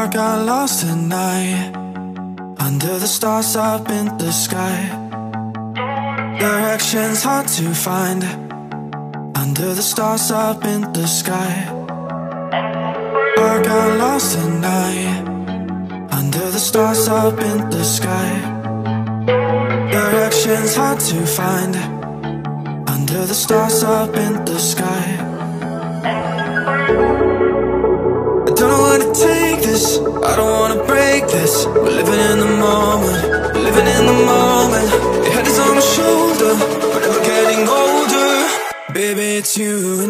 I got lost at night, under the stars up in the sky. Directions hard to find, under the stars up in the sky. I got lost at night, under the stars up in the sky. Directions hard to find, under the stars up in the sky. I don't know where to take this, I don't wanna break this. We're living in the moment, we're living in the moment. Your head is on my shoulder, we're never getting older. Baby, it's you